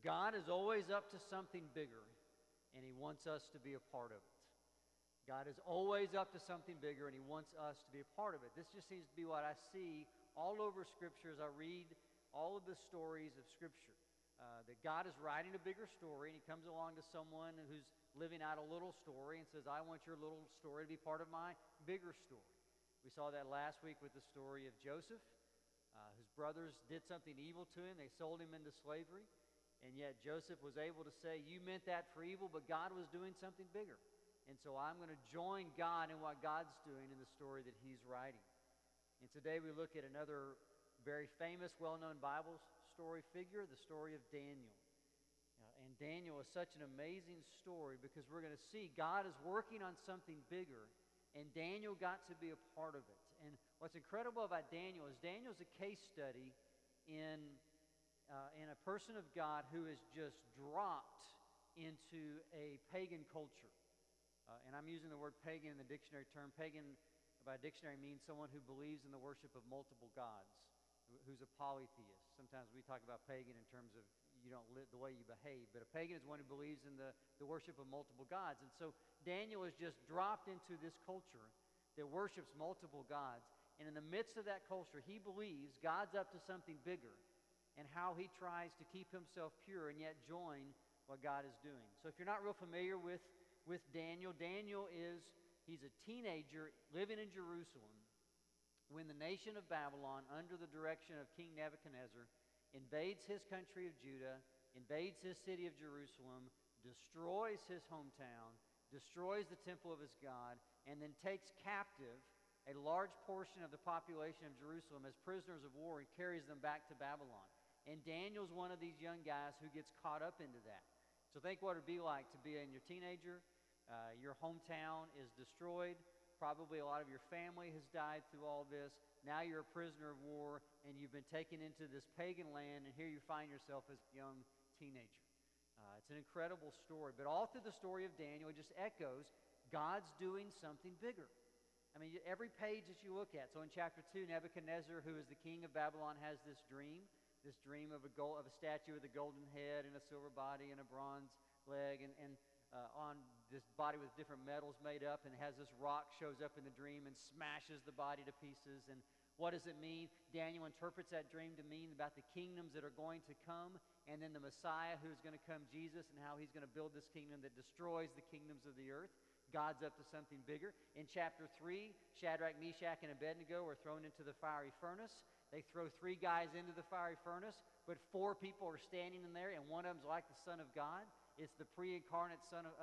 God is always up to something bigger, and He wants us to be a part of it. God is always up to something bigger, and He wants us to be a part of it. This just seems to be what I see all over Scripture as I read all of the stories of Scripture. That God is writing a bigger story, and He comes along to someone who's living out a little story and says, I want your little story to be part of my bigger story. We saw that last week with the story of Joseph. His brothers did something evil to him. They sold him into slavery. And yet Joseph was able to say, you meant that for evil, but God was doing something bigger. And so I'm going to join God in what God's doing in the story that He's writing. And today we look at another very famous, well-known Bible story figure, the story of Daniel. And Daniel is such an amazing story because we're going to see God is working on something bigger, and Daniel got to be a part of it. And what's incredible about Daniel is Daniel's a case study in a person of God who is just dropped into a pagan culture. And I'm using the word pagan in the dictionary term. Pagan, by dictionary, means someone who believes in the worship of multiple gods, who's a polytheist. Sometimes we talk about pagan in terms of you don't live the way you behave, but a pagan is one who believes in the worship of multiple gods. And so Daniel is just dropped into this culture that worships multiple gods. And in the midst of that culture, he believes God's up to something bigger, and how he tries to keep himself pure and yet join what God is doing. So if you're not real familiar with Daniel, he's a teenager living in Jerusalem when the nation of Babylon, under the direction of King Nebuchadnezzar, invades his country of Judah, invades his city of Jerusalem, destroys his hometown, destroys the temple of his God, and then takes captive a large portion of the population of Jerusalem as prisoners of war and carries them back to Babylon. And Daniel's one of these young guys who gets caught up into that. So think what it would be like to be in your teenager. Your hometown is destroyed. Probably a lot of your family has died through all this. Now you're a prisoner of war, and you've been taken into this pagan land, and here you find yourself as a young teenager. It's an incredible story. But all through the story of Daniel, it just echoes God's doing something bigger. I mean, every page that you look at. So in chapter 2, Nebuchadnezzar, who is the king of Babylon, has this dream of a statue with a golden head and a silver body and a bronze leg, and on this body with different metals made up, and has this rock shows up in the dream and smashes the body to pieces. And what does it mean? Daniel interprets that dream to mean about the kingdoms that are going to come, and then the Messiah who's going to come, Jesus, and how he's going to build this kingdom that destroys the kingdoms of the earth. God's up to something bigger. In chapter 3, Shadrach, Meshach, and Abednego are thrown into the fiery furnace. They throw 3 guys into the fiery furnace, but 4 people are standing in there, and one of them's like the Son of God. It's the pre-incarnate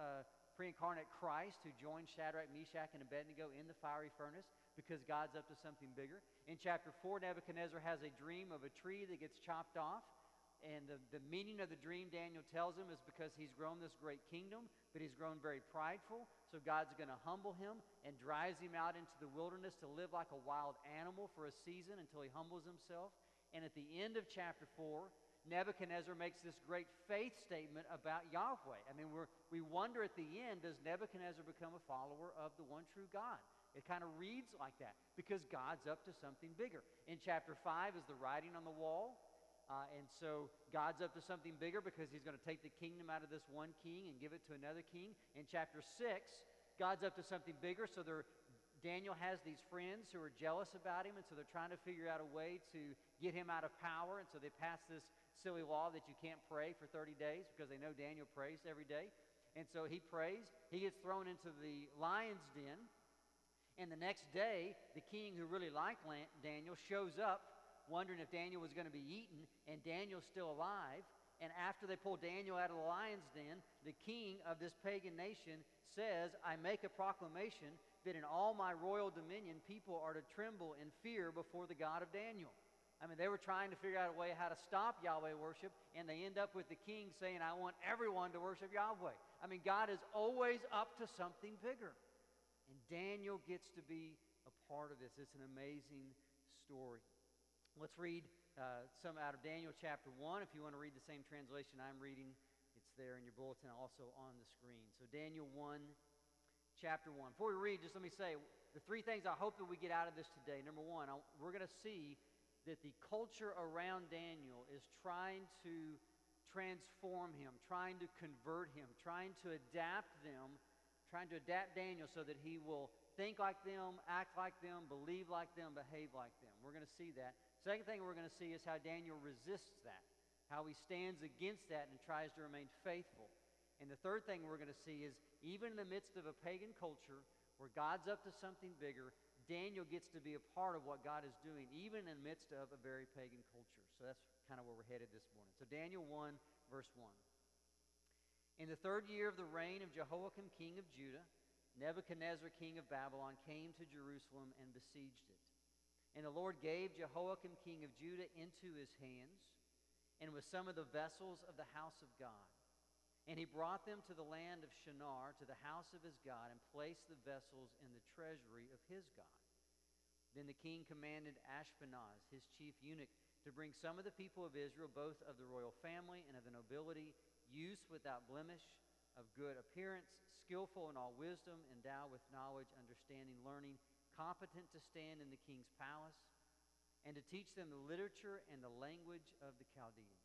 Christ who joined Shadrach, Meshach, and Abednego in the fiery furnace because God's up to something bigger. In chapter 4, Nebuchadnezzar has a dream of a tree that gets chopped off. And the meaning of the dream, Daniel tells him, is because he's grown this great kingdom, but he's grown very prideful. So God's going to humble him and drives him out into the wilderness to live like a wild animal for a season until he humbles himself. And at the end of chapter 4, Nebuchadnezzar makes this great faith statement about Yahweh. I mean, we wonder at the end, does Nebuchadnezzar become a follower of the one true God? It kind of reads like that because God's up to something bigger. In chapter 5 is the writing on the wall. And so God's up to something bigger because he's going to take the kingdom out of this one king and give it to another king. In chapter 6, God's up to something bigger. So Daniel has these friends who are jealous about him, and so they're trying to figure out a way to get him out of power. And so they pass this silly law that you can't pray for 30 days because they know Daniel prays every day. And so he prays. He gets thrown into the lion's den. And the next day, the king who really liked Daniel shows up wondering if Daniel was going to be eaten, and Daniel's still alive. And after they pull Daniel out of the lion's den, the king of this pagan nation says, I make a proclamation that in all my royal dominion, people are to tremble in fear before the God of Daniel. I mean, they were trying to figure out a way how to stop Yahweh worship, and they end up with the king saying, I want everyone to worship Yahweh. I mean, God is always up to something bigger. And Daniel gets to be a part of this. It's an amazing story. Let's read some out of Daniel chapter 1. If you want to read the same translation I'm reading, it's there in your bulletin, also on the screen. So Daniel 1, chapter 1. Before we read, just let me say, the 3 things I hope that we get out of this today. Number 1, we're going to see that the culture around Daniel is trying to transform him, trying to convert him, trying to adapt them, trying to adapt Daniel so that he will think like them, act like them, believe like them, behave like them. We're going to see that. Second thing we're going to see is how Daniel resists that, how he stands against that and tries to remain faithful. And the third thing we're going to see is even in the midst of a pagan culture where God's up to something bigger, Daniel gets to be a part of what God is doing, even in the midst of a very pagan culture. So that's kind of where we're headed this morning. So Daniel 1, verse 1. In the 3rd year of the reign of Jehoiakim, king of Judah, Nebuchadnezzar, king of Babylon, came to Jerusalem and besieged it. And the Lord gave Jehoiakim, king of Judah, into his hands, and with some of the vessels of the house of God. And he brought them to the land of Shinar, to the house of his God, and placed the vessels in the treasury of his God. Then the king commanded Ashpenaz, his chief eunuch, to bring some of the people of Israel, both of the royal family and of the nobility, youths without blemish, of good appearance, skillful in all wisdom, endowed with knowledge, understanding, learning, competent to stand in the king's palace, and to teach them the literature and the language of the Chaldeans.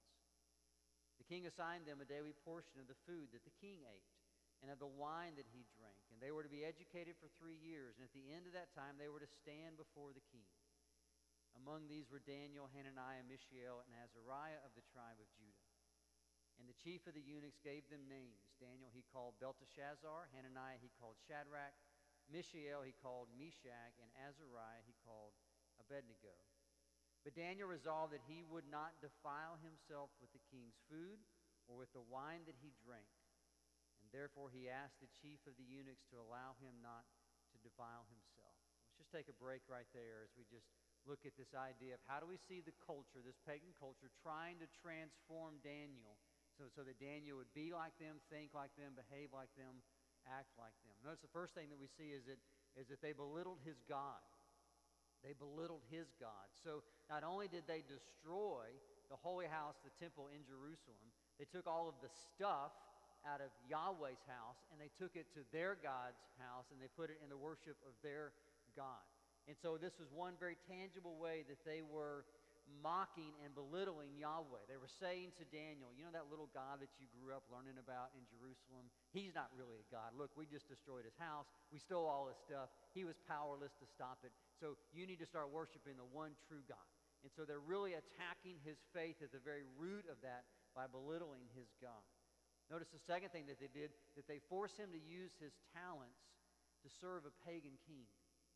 The king assigned them a daily portion of the food that the king ate, and of the wine that he drank, and they were to be educated for 3 years, and at the end of that time they were to stand before the king. Among these were Daniel, Hananiah, Mishael, and Azariah of the tribe of Judah. And the chief of the eunuchs gave them names. Daniel he called Belteshazzar, Hananiah he called Shadrach, Mishael he called Meshach, and Azariah he called Abednego. But Daniel resolved that he would not defile himself with the king's food or with the wine that he drank. And therefore he asked the chief of the eunuchs to allow him not to defile himself. Let's just take a break right there as we just look at this idea of how do we see the culture, this pagan culture, trying to transform Daniel so that Daniel would be like them, think like them, behave like them, act like them. Notice the first thing that we see is that they belittled his God. They belittled his God. So not only did they destroy the holy house, the temple in Jerusalem, they took all of the stuff out of Yahweh's house and they took it to their God's house and they put it in the worship of their God. And so this was one very tangible way that they were mocking and belittling Yahweh. They were saying to Daniel, you know that little God that you grew up learning about in Jerusalem? He's not really a God. Look, we just destroyed his house. We stole all his stuff. He was powerless to stop it. So you need to start worshiping the one true God. And so they're really attacking his faith at the very root of that by belittling his God. Notice the second thing that they did, that they forced him to use his talents to serve a pagan king.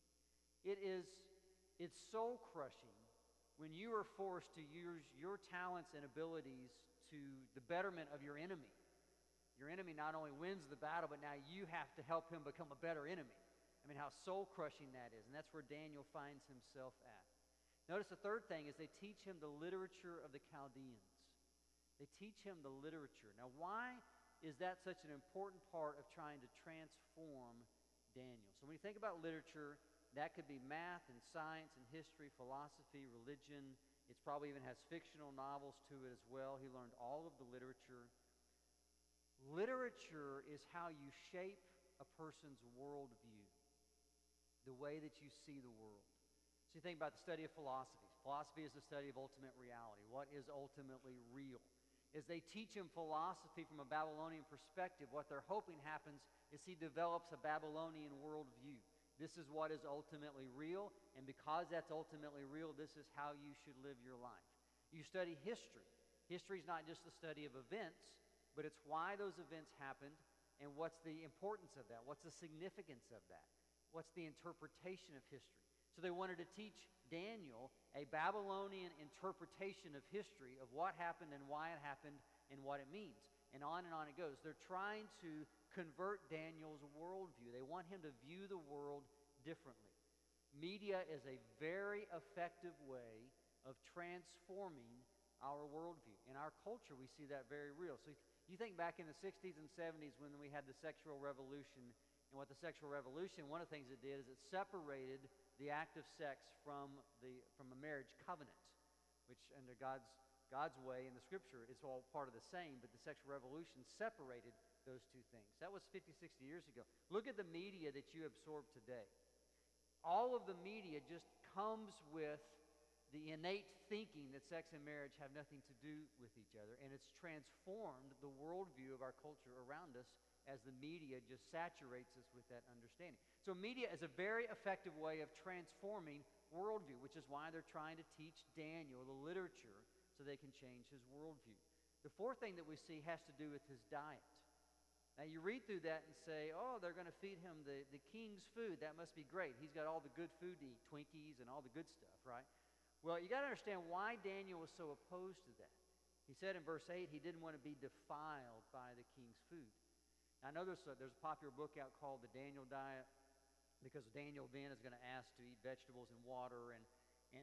It's soul crushing when you are forced to use your talents and abilities to the betterment of your enemy. Your enemy not only wins the battle, but now you have to help him become a better enemy. I mean, how soul crushing that is. And that's where Daniel finds himself at. Notice the third thing is they teach him the literature of the Chaldeans. They teach him the literature. Now, why is that such an important part of trying to transform Daniel? So when you think about literature, that could be math and science and history, philosophy, religion. It probably even has fictional novels to it as well. He learned all of the literature. Literature is how you shape a person's worldview, the way that you see the world. So you think about the study of philosophy. Philosophy is the study of ultimate reality. What is ultimately real? As they teach him philosophy from a Babylonian perspective, what they're hoping happens is he develops a Babylonian worldview. This is what is ultimately real, and because that's ultimately real, this is how you should live your life. You study history. History is not just the study of events, but it's why those events happened and what's the importance of that, what's the significance of that, what's the interpretation of history. So they wanted to teach Daniel a Babylonian interpretation of history, of what happened and why it happened and what it means. And on it goes. They're trying to convert Daniel's worldview. They want him to view the world differently. Media is a very effective way of transforming our worldview. In our culture, we see that very real. So you think back in the 60s and 70s when we had the sexual revolution, and what the sexual revolution, one of the things it did is it separated the act of sex from a marriage covenant, which under God's way in the scripture, it's all part of the same, but the sexual revolution separated those two things. That was 50, 60 years ago. Look at the media that you absorb today. All of the media just comes with the innate thinking that sex and marriage have nothing to do with each other, and it's transformed the worldview of our culture around us as the media just saturates us with that understanding. So media is a very effective way of transforming worldview, which is why they're trying to teach Daniel the literature so they can change his worldview. The fourth thing that we see has to do with his diet. Now you read through that and say, oh, they're going to feed him the king's food. That must be great. He's got all the good food to eat, Twinkies and all the good stuff, right? Well, you got to understand why Daniel was so opposed to that. He said in verse 8 he didn't want to be defiled by the king's food. Now, I know there's a popular book out called The Daniel Diet, because Daniel then is going to ask to eat vegetables and water, and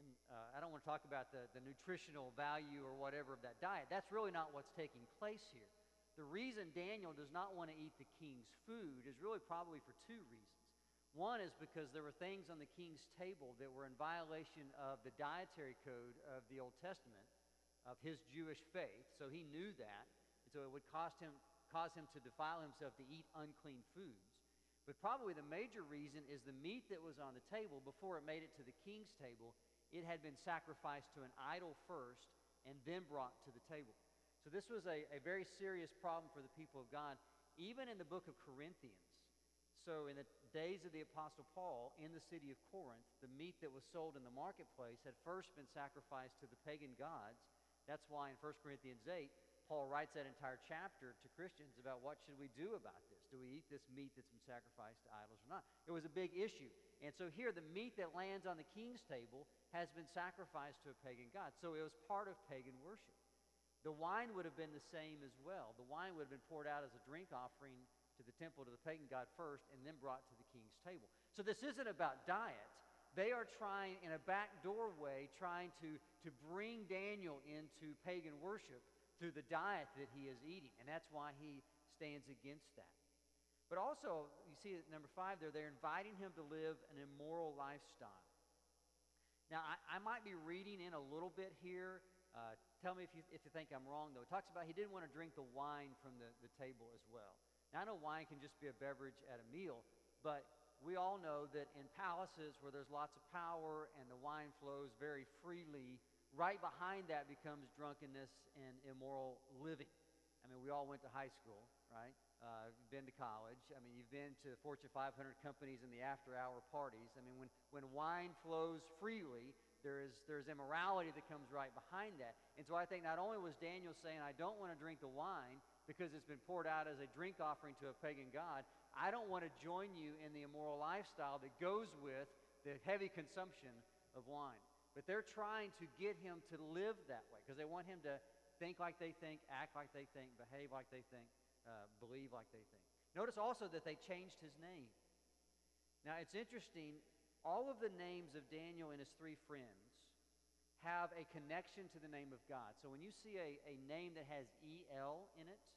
I don't want to talk about the nutritional value or whatever of that diet. That's really not what's taking place here. The reason Daniel does not want to eat the king's food is really probably for two reasons. One is because there were things on the king's table that were in violation of the dietary code of the Old Testament, of his Jewish faith, so he knew that, and so it would cause him to defile himself to eat unclean foods. But probably the major reason is the meat that was on the table, before it made it to the king's table, it had been sacrificed to an idol first and then brought to the table. So this was a very serious problem for the people of God, even in the book of Corinthians. So in the days of the Apostle Paul, in the city of Corinth, the meat that was sold in the marketplace had first been sacrificed to the pagan gods. That's why in 1 Corinthians 8, Paul writes that entire chapter to Christians about what should we do about this. Do we eat this meat that's been sacrificed to idols or not? It was a big issue. And so here, the meat that lands on the king's table has been sacrificed to a pagan god. So it was part of pagan worship. The wine would have been the same as well. The wine would have been poured out as a drink offering to the temple, to the pagan god first, and then brought to the king's table. So this isn't about diet. They are trying, in a backdoor way, trying to bring Daniel into pagan worship through the diet that he is eating, and that's why he stands against that. But also, you see at number 5 there, they're inviting him to live an immoral lifestyle. Now, I might be reading in a little bit here. Tell me if you think I'm wrong, though. It talks about he didn't want to drink the wine from the table as well. Now, I know wine can just be a beverage at a meal, but we all know that in palaces where there's lots of power and the wine flows very freely, right behind that becomes drunkenness and immoral living. I mean, we all went to high school, right? You've been to college. I mean, you've been to Fortune 500 companies and the after-hour parties. I mean, when wine flows freely, there's immorality that comes right behind that. And so I think not only was Daniel saying, I don't want to drink the wine because it's been poured out as a drink offering to a pagan god, I don't want to join you in the immoral lifestyle that goes with the heavy consumption of wine. But they're trying to get him to live that way because they want him to think like they think, act like they think, behave like they think, believe like they think. Notice also that they changed his name. Now, it's interesting. All of the names of Daniel and his 3 friends have a connection to the name of God. So when you see a name that has E-L in it,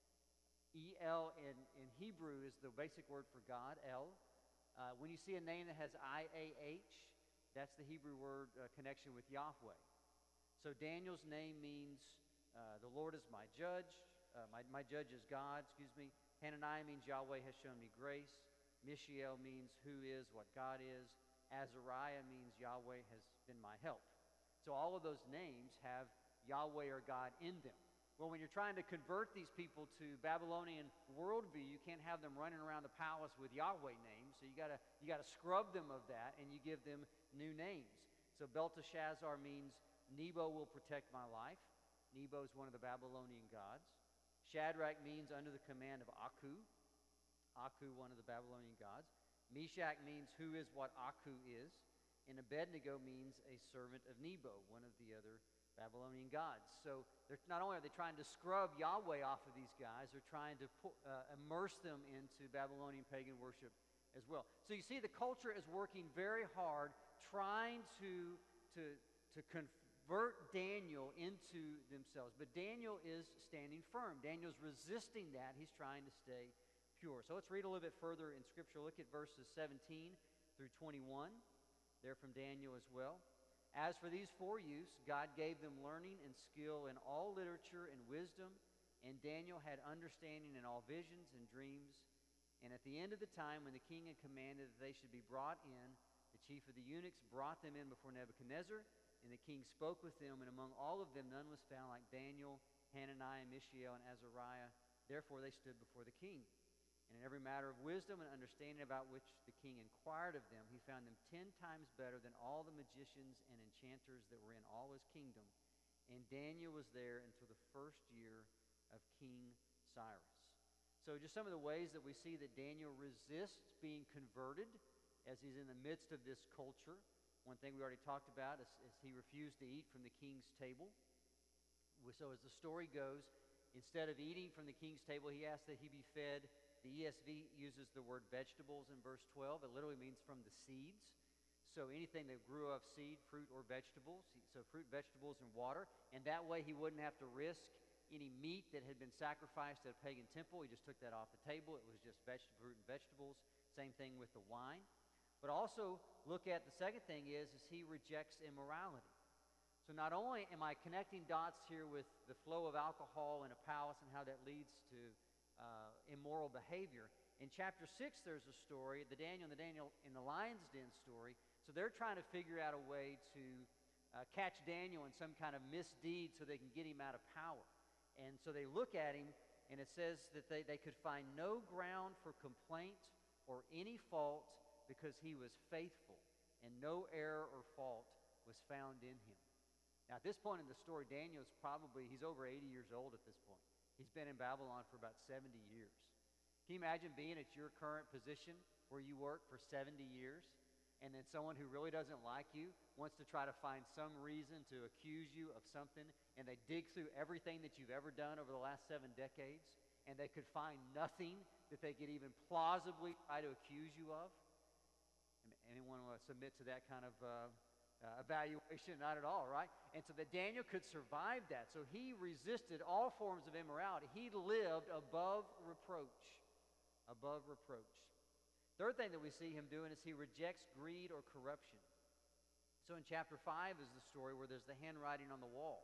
E-L in Hebrew is the basic word for God, El. When you see a name that has I-A-H, that's the Hebrew word connection with Yahweh. So Daniel's name means the Lord is my judge. My judge is God, Hananiah means Yahweh has shown me grace. Mishael means who is, what God is. Azariah means Yahweh has been my help. So all of those names have Yahweh or God in them. Well, when you're trying to convert these people to Babylonian worldview, you can't have them running around the palace with Yahweh names. So you gotta scrub them of that, and you give them new names. So Belteshazzar means Nebo will protect my life. Nebo is one of the Babylonian gods. Shadrach means under the command of Aku. Aku, one of the Babylonian gods. Meshach means who is what Aku is. And Abednego means a servant of Nebo, one of the other Babylonian gods. So not only are they trying to scrub Yahweh off of these guys, they're trying to immerse them into Babylonian pagan worship as well. So you see the culture is working very hard trying to convert Daniel into themselves. But Daniel is standing firm. Daniel's resisting that. He's trying to stay pure. So let's read a little bit further in Scripture. Look at verses 17 through 21. They're from Daniel as well. As for these 4 youths, God gave them learning and skill in all literature and wisdom, and Daniel had understanding in all visions and dreams. And at the end of the time, when the king had commanded that they should be brought in, the chief of the eunuchs brought them in before Nebuchadnezzar. And the king spoke with them, and among all of them none was found like Daniel, Hananiah, Mishael, and Azariah. Therefore they stood before the king. And in every matter of wisdom and understanding about which the king inquired of them, he found them 10 times better than all the magicians and enchanters that were in all his kingdom. And Daniel was there until the first year of King Cyrus. So just some of the ways that we see that Daniel resists being converted as he's in the midst of this culture. One thing we already talked about is he refused to eat from the king's table. So as the story goes, instead of eating from the king's table, he asked that he be fed. The ESV uses the word vegetables in verse 12. It literally means from the seeds. So anything that grew of seed, fruit, or vegetables. So fruit, vegetables, and water. And that way he wouldn't have to risk any meat that had been sacrificed at a pagan temple. He just took that off the table. It was just fruit and vegetables. Same thing with the wine. But also look at the second thing is he rejects immorality. So not only am I connecting dots here with the flow of alcohol in a palace and how that leads to immoral behavior. In chapter 6, there's a story, the Daniel in the lion's den story. So they're trying to figure out a way to catch Daniel in some kind of misdeed so they can get him out of power. And so they look at him, and it says that they could find no ground for complaint or any fault because he was faithful, and no error or fault was found in him. Now, at this point in the story, Daniel's he's over 80 years old at this point. He's been in Babylon for about 70 years. Can you imagine being at your current position where you work for 70 years, and then someone who really doesn't like you wants to try to find some reason to accuse you of something, and they dig through everything that you've ever done over the last 7 decades, and they could find nothing that they could even plausibly try to accuse you of? Anyone want to submit to that kind of evaluation? Not at all, right? And so that Daniel could survive that. So he resisted all forms of immorality. He lived above reproach. Above reproach. Third thing that we see him doing is he rejects greed or corruption. So in chapter 5 is the story where there's the handwriting on the wall.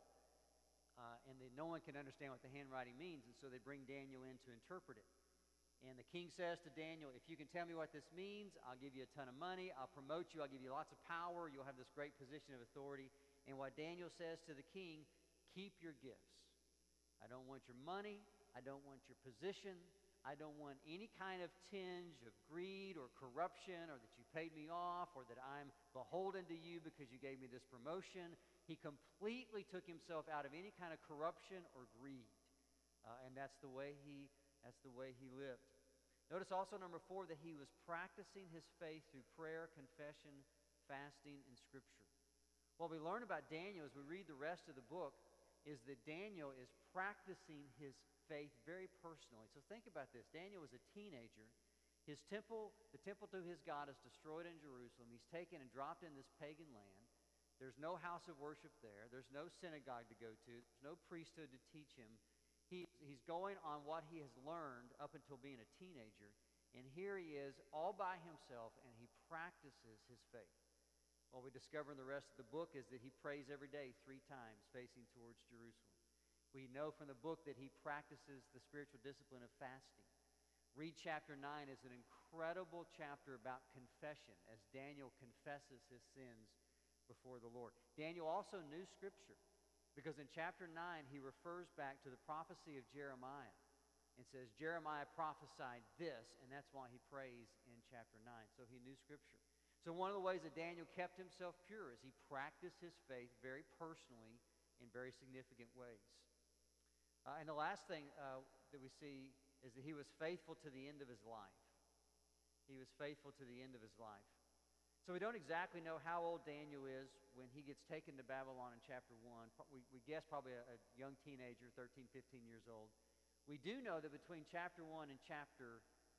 And no one can understand what the handwriting means, and so they bring Daniel in to interpret it. And the king says to Daniel, if you can tell me what this means, I'll give you a ton of money, I'll promote you, I'll give you lots of power, you'll have this great position of authority. And what Daniel says to the king, keep your gifts. I don't want your money, I don't want your position, I don't want any kind of tinge of greed or corruption or that you paid me off or that I'm beholden to you because you gave me this promotion. He completely took himself out of any kind of corruption or greed. And that's the way he lived. Notice also, number 4, that he was practicing his faith through prayer, confession, fasting, and Scripture. What we learn about Daniel as we read the rest of the book is that Daniel is practicing his faith very personally. So think about this. Daniel was a teenager. The temple to his God is destroyed in Jerusalem. He's taken and dropped in this pagan land. There's no house of worship there. There's no synagogue to go to. There's no priesthood to teach him. He's going on what he has learned up until being a teenager. And here he is all by himself, and he practices his faith. What we discover in the rest of the book is that he prays every day 3 times facing towards Jerusalem. We know from the book that he practices the spiritual discipline of fasting. Read chapter 9 is an incredible chapter about confession as Daniel confesses his sins before the Lord. Daniel also knew Scripture because in chapter 9 he refers back to the prophecy of Jeremiah and says Jeremiah prophesied this, and that's why he prays in chapter 9. So he knew Scripture. So one of the ways that Daniel kept himself pure is he practiced his faith very personally in very significant ways. And the last thing that we see is that he was faithful to the end of his life. He was faithful to the end of his life. So we don't exactly know how old Daniel is when he gets taken to Babylon in chapter 1. We guess probably a young teenager, 13, 15 years old. We do know that between chapter 1 and chapter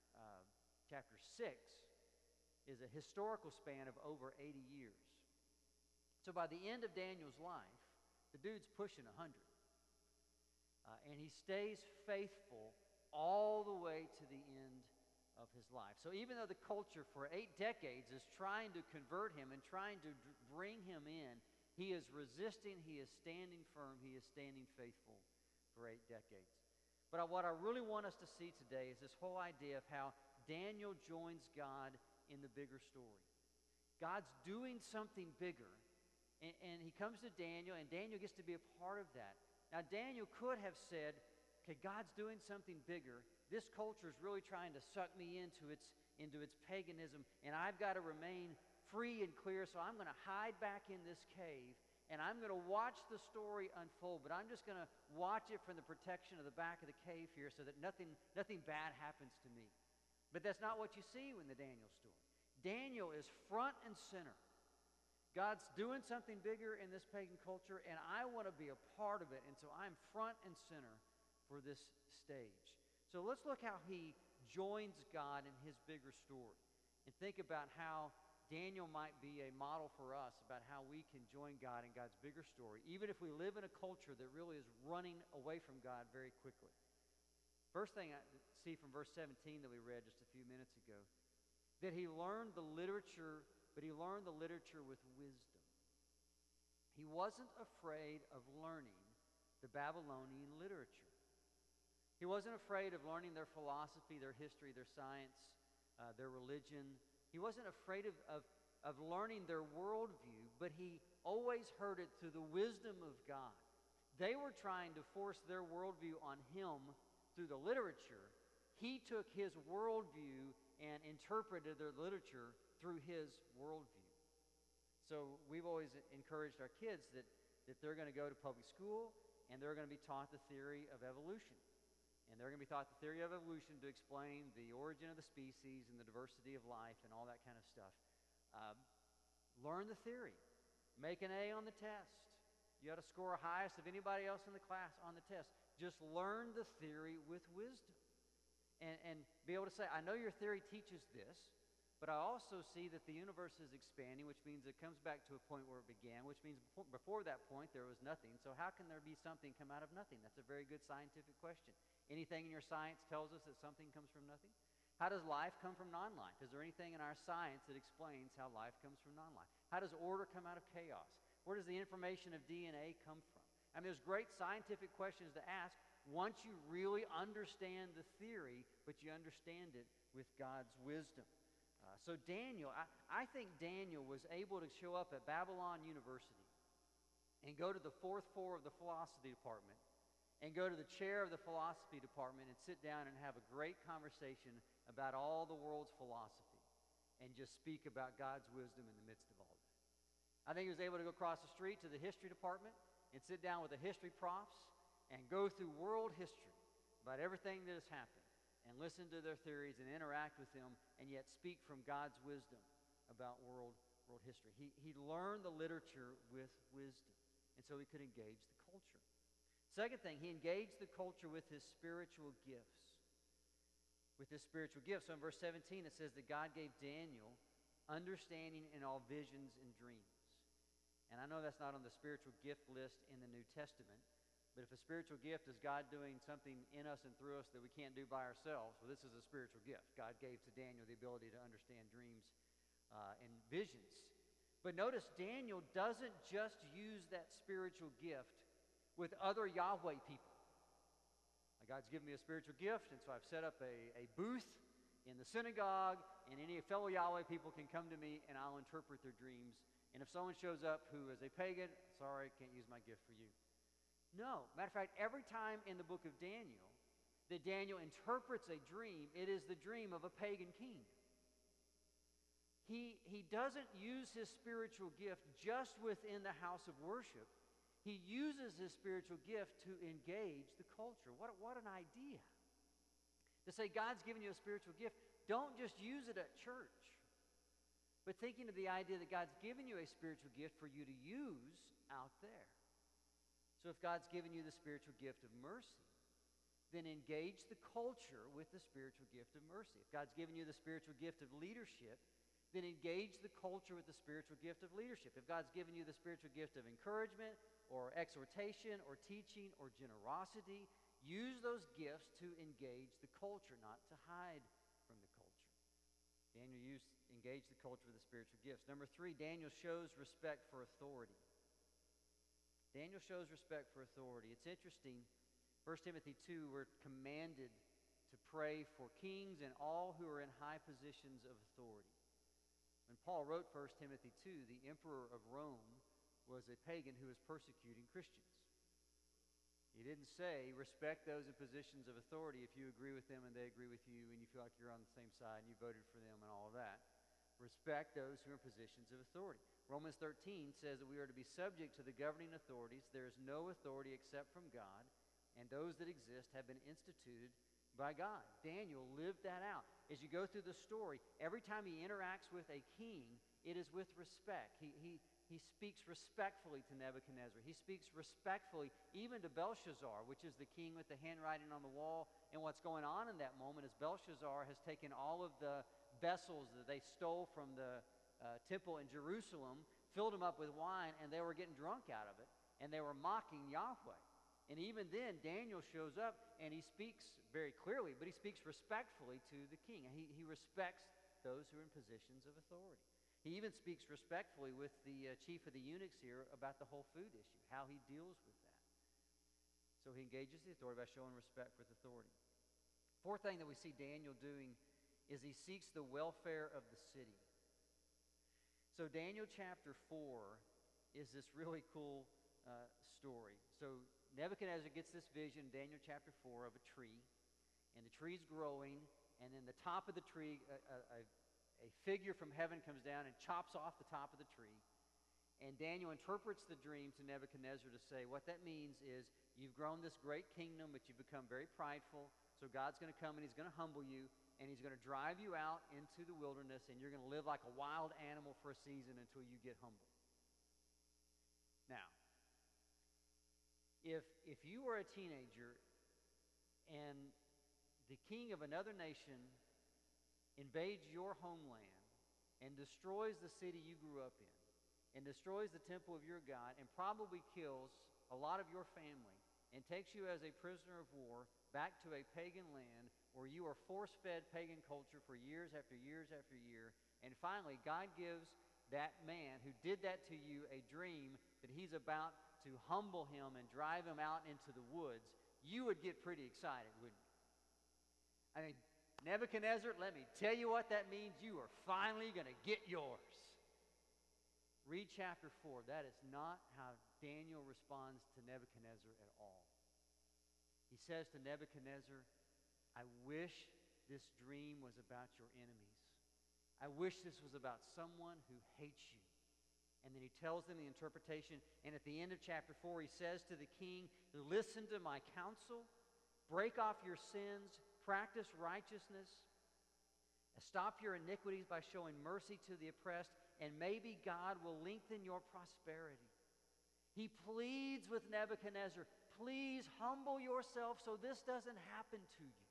6 is a historical span of over 80 years. So by the end of Daniel's life, the dude's pushing 100. And he stays faithful all the way to the end of his life. So even though the culture for 8 decades is trying to convert him and trying to bring him in, he is resisting, he is standing firm, he is standing faithful for 8 decades. But what I really want us to see today is this whole idea of how Daniel joins God in the bigger story. God's doing something bigger, And he comes to Daniel, and Daniel gets to be a part of that. Now, Daniel could have said, okay, God's doing something bigger. This culture is really trying to suck me into its paganism, and I've got to remain free and clear, so I'm going to hide back in this cave, and I'm going to watch the story unfold, but I'm just going to watch it from the protection of the back of the cave here so that nothing bad happens to me. But that's not what you see in the Daniel story. Daniel is front and center. God's doing something bigger in this pagan culture, and I want to be a part of it, and so I'm front and center for this stage. So let's look how he joins God in his bigger story and think about how Daniel might be a model for us about how we can join God in God's bigger story, even if we live in a culture that really is running away from God very quickly. First thing I see from verse 17 that we read just a few minutes ago, that he learned the literature, but he learned the literature with wisdom. He wasn't afraid of learning the Babylonian literature. He wasn't afraid of learning their philosophy, their history, their science, their religion. He wasn't afraid of learning their worldview, but he always heard it through the wisdom of God. They were trying to force their worldview on him through the literature. He took his worldview and interpreted their literature through his worldview. So we've always encouraged our kids that they're going to go to public school and they're going to be taught the theory of evolution. And they're going to be taught the theory of evolution to explain the origin of the species and the diversity of life and all that kind of stuff. Learn the theory. Make an A on the test. You ought to score highest of anybody else in the class on the test. Just learn the theory with wisdom. And be able to say, I know your theory teaches this, but I also see that the universe is expanding, which means it comes back to a point where it began, which means before that point there was nothing. So how can there be something come out of nothing? That's a very good scientific question. Anything in your science tells us that something comes from nothing? How does life come from non-life? Is there anything in our science that explains how life comes from non-life? How does order come out of chaos? Where does the information of DNA come from? I mean, there's great scientific questions to ask once you really understand the theory, but you understand it with God's wisdom. So Daniel, I think Daniel was able to show up at Babylon University and go to the fourth floor of the philosophy department and go to the chair of the philosophy department and sit down and have a great conversation about all the world's philosophy and just speak about God's wisdom in the midst of all that. I think he was able to go across the street to the history department and sit down with the history profs and go through world history about everything that has happened and listen to their theories and interact with them and yet speak from God's wisdom about world history. He learned the literature with wisdom, and so he could engage the culture. Second thing, he engaged the culture with his spiritual gifts. With his spiritual gifts. So in verse 17 it says that God gave Daniel understanding in all visions and dreams. And I know that's not on the spiritual gift list in the New Testament, but if a spiritual gift is God doing something in us and through us that we can't do by ourselves, well, this is a spiritual gift. God gave to Daniel the ability to understand dreams and visions. But notice Daniel doesn't just use that spiritual gift with other Yahweh people. God's given me a spiritual gift, and so I've set up a booth in the synagogue, and any fellow Yahweh people can come to me, and I'll interpret their dreams. And if someone shows up who is a pagan, sorry, can't use my gift for you. No. Matter of fact, every time in the book of Daniel that Daniel interprets a dream, it is the dream of a pagan king. He doesn't use his spiritual gift just within the house of worship. He uses his spiritual gift to engage the culture. What an idea. To say God's given you a spiritual gift, don't just use it at church, but thinking of the idea that God's given you a spiritual gift for you to use out there. So if God's given you the spiritual gift of mercy, then engage the culture with the spiritual gift of mercy. If God's given you the spiritual gift of leadership, then engage the culture with the spiritual gift of leadership. If God's given you the spiritual gift of encouragement or exhortation or teaching or generosity, use those gifts to engage the culture, not to hide from the culture. Daniel engaged the culture with the spiritual gifts. Number 3, Daniel shows respect for authority. Daniel shows respect for authority. It's interesting, 1 Timothy 2, we're commanded to pray for kings and all who are in high positions of authority. When Paul wrote 1 Timothy 2, the emperor of Rome was a pagan who was persecuting Christians. He didn't say, respect those in positions of authority if you agree with them and they agree with you and you feel like you're on the same side and you voted for them and all of that. Respect those who are in positions of authority. Romans 13 says that we are to be subject to the governing authorities. There is no authority except from God, and those that exist have been instituted by God. Daniel lived that out. As you go through the story, every time he interacts with a king, it is with respect. He speaks respectfully to Nebuchadnezzar. He speaks respectfully even to Belshazzar, which is the king with the handwriting on the wall. And what's going on in that moment is Belshazzar has taken all of the vessels that they stole from the temple in Jerusalem, filled them up with wine, and they were getting drunk out of it. And they were mocking Yahweh. And even then, Daniel shows up, and he speaks very clearly, but he speaks respectfully to the king. He respects those who are in positions of authority. He even speaks respectfully with the chief of the eunuchs here about the whole food issue, how he deals with that. So he engages the authority by showing respect for the authority. Fourth thing that we see Daniel doing is he seeks the welfare of the city. So Daniel chapter 4 is this really cool story. So Nebuchadnezzar gets this vision, Daniel chapter 4, of a tree, and the tree's growing, and then the top of the tree, a figure from heaven comes down and chops off the top of the tree. And Daniel interprets the dream to Nebuchadnezzar to say, what that means is you've grown this great kingdom, but you've become very prideful, so God's going to come and he's going to humble you, and he's going to drive you out into the wilderness, and you're going to live like a wild animal for a season until you get humble. Now, if you were a teenager and the king of another nation invades your homeland and destroys the city you grew up in and destroys the temple of your God and probably kills a lot of your family and takes you as a prisoner of war back to a pagan land where you are force-fed pagan culture for years after years after year, and finally God gives that man who did that to you a dream that he's about to humble him and drive him out into the woods, you would get pretty excited, wouldn't you? I mean, Nebuchadnezzar, let me tell you what that means. You are finally going to get yours. Read chapter 4. That is not how Daniel responds to Nebuchadnezzar at all. He says to Nebuchadnezzar, I wish this dream was about your enemies. I wish this was about someone who hates you. And then he tells them the interpretation. And at the end of chapter 4, he says to the king, listen to my counsel, break off your sins, practice righteousness, stop your iniquities by showing mercy to the oppressed, and maybe God will lengthen your prosperity. He pleads with Nebuchadnezzar, please humble yourself so this doesn't happen to you.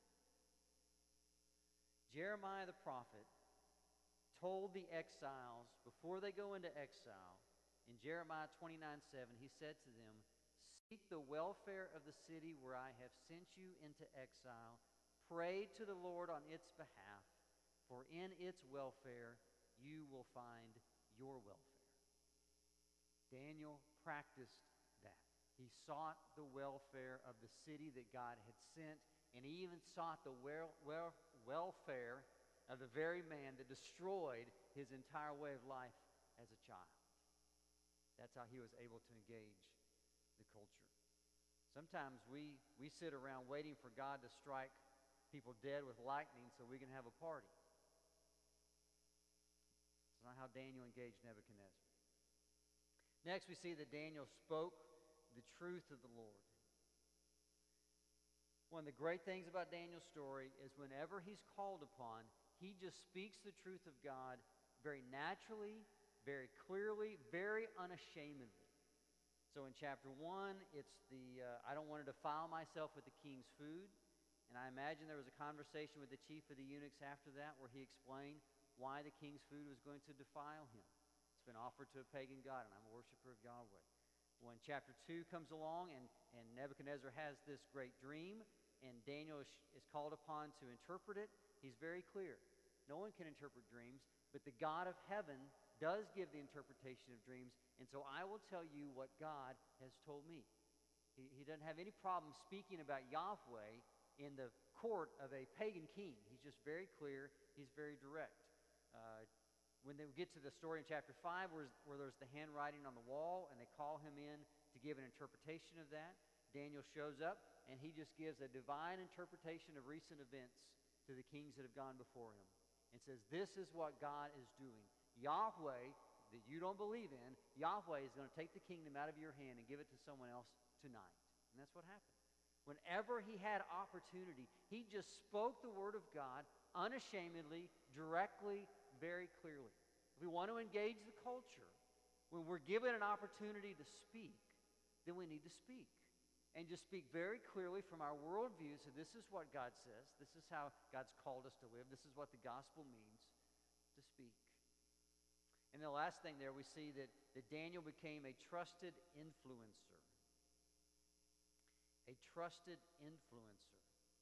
Jeremiah the prophet told the exiles before they go into exile, in Jeremiah 29:7, he said to them, seek the welfare of the city where I have sent you into exile. Pray to the Lord on its behalf, for in its welfare you will find your welfare. Daniel practiced that. He sought the welfare of the city that God had sent, and he even sought the welfare of the very man that destroyed his entire way of life as a child. That's how he was able to engage the culture. Sometimes we sit around waiting for God to strike people dead with lightning so we can have a party. It's not how Daniel engaged Nebuchadnezzar. Next, we see that Daniel spoke the truth of the Lord. One of the great things about Daniel's story is whenever he's called upon, he just speaks the truth of God very naturally, very clearly, very unashamedly. So in chapter 1, it's I don't want to defile myself with the king's food. And I imagine there was a conversation with the chief of the eunuchs after that where he explained why the king's food was going to defile him. It's been offered to a pagan god, and I'm a worshiper of Yahweh. When chapter 2 comes along and Nebuchadnezzar has this great dream, and Daniel is called upon to interpret it, he's very clear. No one can interpret dreams, but the God of heaven does give the interpretation of dreams, and so I will tell you what God has told me. He doesn't have any problem speaking about Yahweh in the court of a pagan king. He's just very clear. He's very direct. when they get to the story in chapter 5 where there's the handwriting on the wall and they call him in to give an interpretation of that, Daniel shows up and he just gives a divine interpretation of recent events to the kings that have gone before him and says, this is what God is doing. Yahweh, that you don't believe in, Yahweh is going to take the kingdom out of your hand and give it to someone else tonight. And that's what happened. Whenever he had opportunity, he just spoke the word of God unashamedly, directly, very clearly. If we want to engage the culture, when we're given an opportunity to speak, then we need to speak. And just speak very clearly from our worldview. So this is what God says. This is how God's called us to live. This is what the gospel means, to speak. And the last thing there, we see that Daniel became a trusted influencer. A trusted influencer.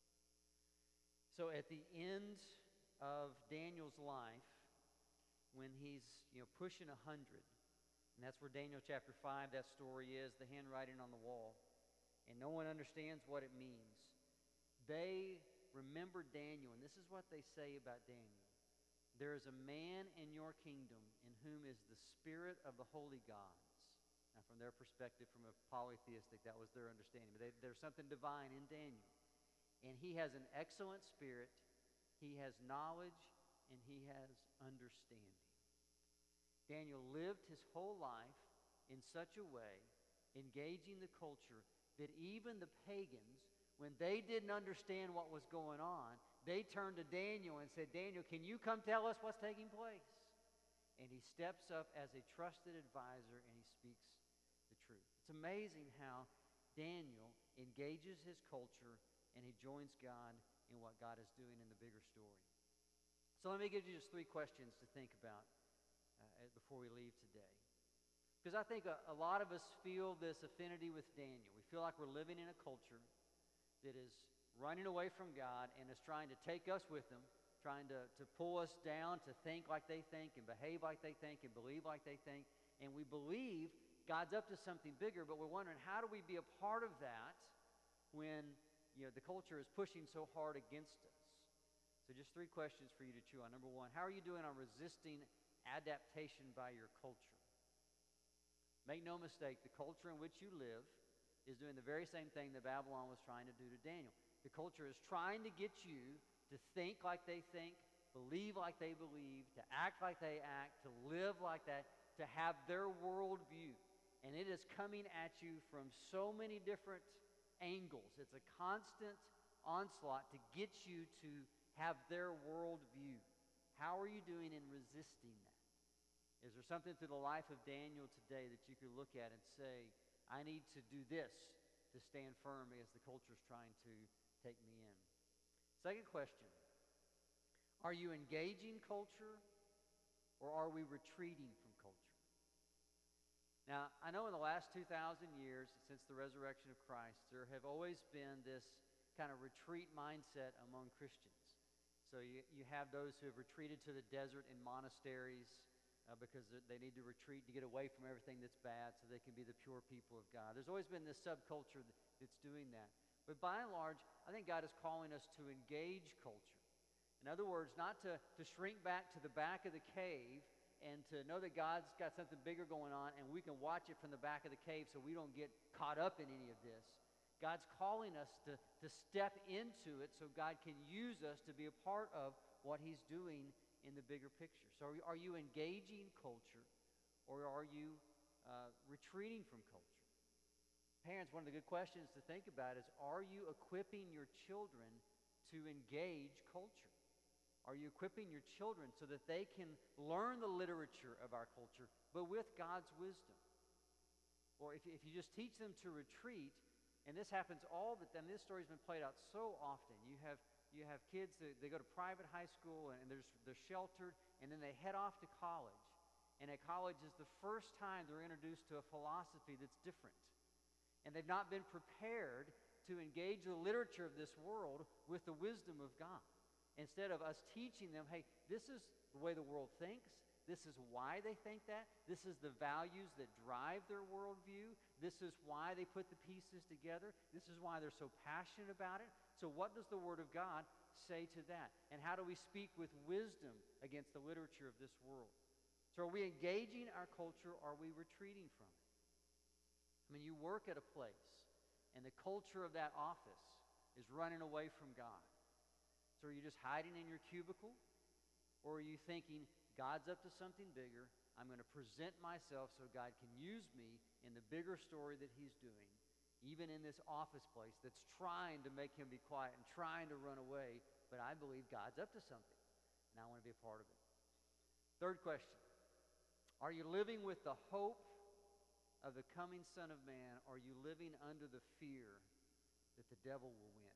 So at the end of Daniel's life, when he's pushing 100, and that's where Daniel chapter 5, that story is, the handwriting on the wall, and no one understands what it means. They remember Daniel, and this is what they say about Daniel. There is a man in your kingdom in whom is the spirit of the holy gods. Now, from their perspective, from a polytheistic, that was their understanding. But there's something divine in Daniel. And he has an excellent spirit, he has knowledge, and he has understanding. Daniel lived his whole life in such a way, engaging the culture, that even the pagans, when they didn't understand what was going on, they turned to Daniel and said, Daniel, can you come tell us what's taking place? And he steps up as a trusted advisor and he speaks the truth. It's amazing how Daniel engages his culture and he joins God in what God is doing in the bigger story. So let me give you just 3 questions to think about before we leave today. Because I think a lot of us feel this affinity with Daniel. We feel like we're living in a culture that is running away from God and is trying to take us with them, trying to pull us down to think like they think and behave like they think and believe like they think. And we believe God's up to something bigger, but we're wondering, how do we be a part of that when the culture is pushing so hard against us? So just 3 questions for you to chew on. Number 1, how are you doing on resisting adaptation by your culture? Make no mistake, the culture in which you live is doing the very same thing that Babylon was trying to do to Daniel. The culture is trying to get you to think like they think, believe like they believe, to act like they act, to live like that, to have their worldview. And it is coming at you from so many different angles. It's a constant onslaught to get you to have their worldview. How are you doing in resisting that? Is there something through the life of Daniel today that you could look at and say, I need to do this to stand firm as the culture is trying to take me in? Second question, are you engaging culture or are we retreating from culture? Now, I know in the last 2,000 years, since the resurrection of Christ, there have always been this kind of retreat mindset among Christians. So you have those who have retreated to the desert in monasteries, because they need to retreat to get away from everything that's bad so they can be the pure people of God. There's always been this subculture that's doing that. But by and large, I think God is calling us to engage culture. In other words, not to shrink back to the back of the cave and to know that God's got something bigger going on and we can watch it from the back of the cave so we don't get caught up in any of this. God's calling us to step into it so God can use us to be a part of what he's doing in the bigger picture. So are you engaging culture or are you retreating from culture? Parents, one of the good questions to think about is, are you equipping your children to engage culture? Are you equipping your children so that they can learn the literature of our culture, but with God's wisdom? Or if you just teach them to retreat, and this happens all the time, this story's been played out so often. You have kids that they go to private high school and they're sheltered, and then they head off to college. And at college is the first time they're introduced to a philosophy that's different. And they've not been prepared to engage the literature of this world with the wisdom of God. Instead of us teaching them, hey, this is the way the world thinks, this is why they think that, this is the values that drive their worldview, this is why they put the pieces together, this is why they're so passionate about it. So what does the Word of God say to that? And how do we speak with wisdom against the literature of this world? So are we engaging our culture, or are we retreating from it? I mean, you work at a place, and the culture of that office is running away from God. So are you just hiding in your cubicle? Or are you thinking, God's up to something bigger, I'm going to present myself so God can use me in the bigger story that He's doing, even in this office place that's trying to make Him be quiet and trying to run away, but I believe God's up to something, and I want to be a part of it. Third question, are you living with the hope of the coming Son of Man, or are you living under the fear that the devil will win?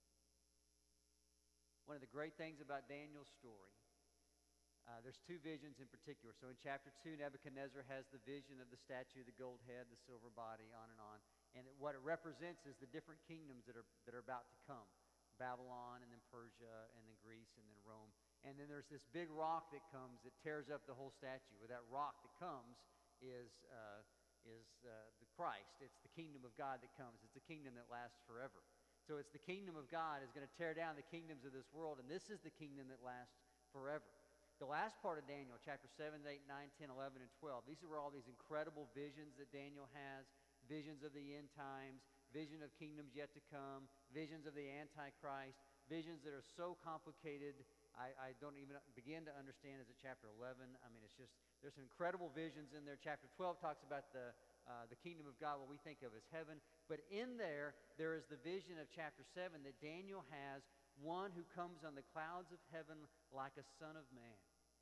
One of the great things about Daniel's story, there's two visions in particular. So in chapter 2, Nebuchadnezzar has the vision of the statue, the gold head, the silver body, on and on. And what it represents is the different kingdoms that are about to come. Babylon, and then Persia, and then Greece, and then Rome. And then there's this big rock that comes that tears up the whole statue. Well, that rock that comes is the Christ. It's the kingdom of God that comes. It's the kingdom that lasts forever. So it's the kingdom of God is going to tear down the kingdoms of this world, and this is the kingdom that lasts forever. The last part of Daniel, chapter 7, 8, 9, 10, 11, and 12, these are where all these incredible visions that Daniel has, visions of the end times, vision of kingdoms yet to come, visions of the Antichrist, visions that are so complicated, I don't even begin to understand. Is it chapter 11? I mean, it's just, there's some incredible visions in there. Chapter 12 talks about the kingdom of God, what we think of as heaven. But in there is the vision of chapter 7 that Daniel has, one who comes on the clouds of heaven like a son of man.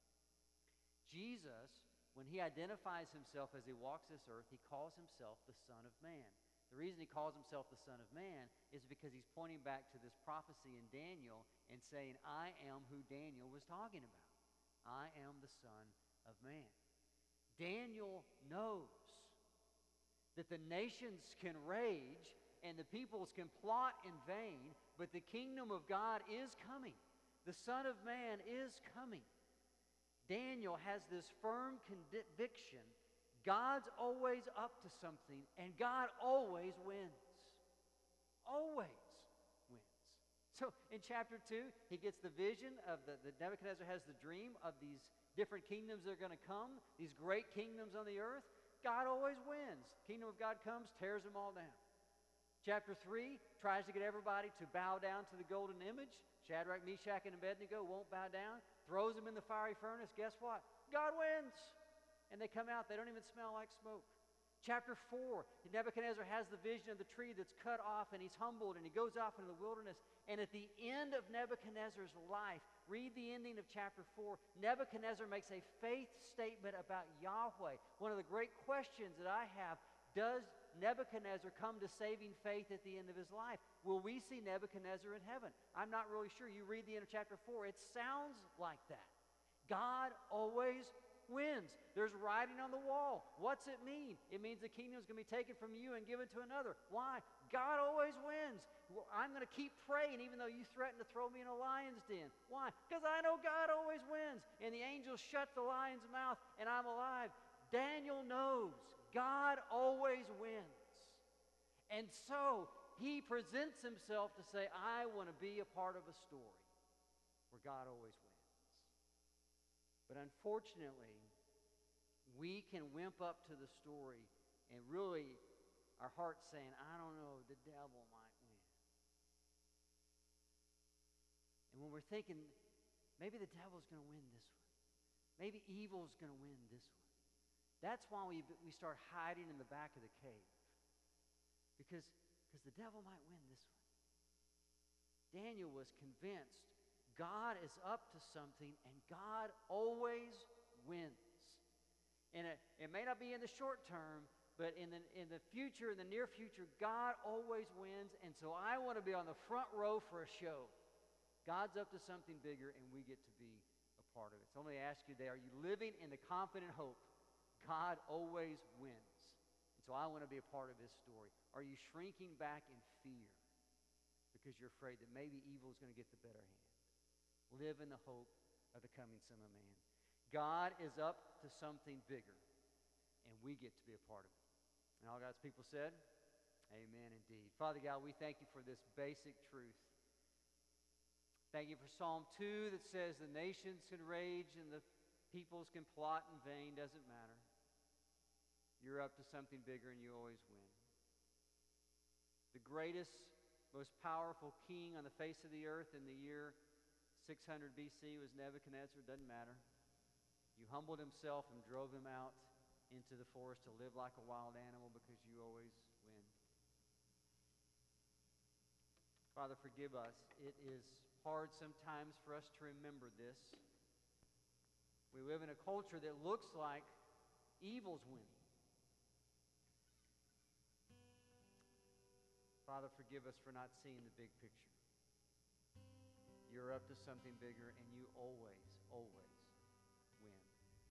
Jesus, when he identifies himself as he walks this earth, he calls himself the Son of Man. The reason he calls himself the Son of Man is because he's pointing back to this prophecy in Daniel and saying, I am who Daniel was talking about. I am the Son of Man. Daniel knows that the nations can rage and the peoples can plot in vain, but the kingdom of God is coming. The Son of Man is coming. Daniel has this firm conviction. God's always up to something, and God always wins. Always wins. So in chapter 2, he gets the vision of the Nebuchadnezzar has the dream of these different kingdoms that are going to come, these great kingdoms on the earth. God always wins. Kingdom of God comes, tears them all down. Chapter 3 tries to get everybody to bow down to the golden image. Shadrach, Meshach, and Abednego won't bow down. Throws them in the fiery furnace. Guess what? God wins. And they come out. They don't even smell like smoke. Chapter 4, Nebuchadnezzar has the vision of the tree that's cut off, and he's humbled, and he goes off into the wilderness. And at the end of Nebuchadnezzar's life, read the ending of chapter 4, Nebuchadnezzar makes a faith statement about Yahweh. One of the great questions that I have, does Nebuchadnezzar come to saving faith at the end of his life? Will we see Nebuchadnezzar in heaven? I'm not really sure. You read the end of chapter 4, it sounds like that. God always wins. There's writing on the wall. What's it mean? It means the kingdom is going to be taken from you and given to another. Why? God always wins. Well, I'm going to keep praying even though you threaten to throw me in a lion's den. Why? Because I know God always wins. And the angels shut the lion's mouth and I'm alive. Daniel knows God always wins. And so he presents himself to say, I want to be a part of a story where God always wins. But unfortunately, we can wimp up to the story and really our heart's saying, I don't know, the devil might win. And when we're thinking, maybe the devil's going to win this one. Maybe evil's going to win this one. That's why we start hiding in the back of the cave. Because the devil might win this one. Daniel was convinced God is up to something, and God always wins. And it may not be in the short term, but in the future, in the near future, God always wins. And so I want to be on the front row for a show. God's up to something bigger, and we get to be a part of it. So I'm going to ask you today, are you living in the confident hope God always wins? And so I want to be a part of His story. Are you shrinking back in fear because you're afraid that maybe evil is going to get the better hand? Live in the hope of the coming Son of Man. God is up to something bigger, and we get to be a part of it. And all God's people said, amen indeed. Father God, we thank you for this basic truth. Thank you for Psalm 2 that says the nations can rage and the Peoples can plot in vain, doesn't matter. You're up to something bigger and you always win. The greatest, most powerful king on the face of the earth in the year 600 BC was Nebuchadnezzar. Doesn't matter. You humbled himself and drove him out into the forest to live like a wild animal because you always win. Father, forgive us. It is hard sometimes for us to remember this. We live in a culture that looks like evil's winning. Father, forgive us for not seeing the big picture. You're up to something bigger, and you always, always